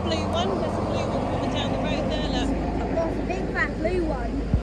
blue one. There's a blue one coming down the road there, look. There's a big fat blue one.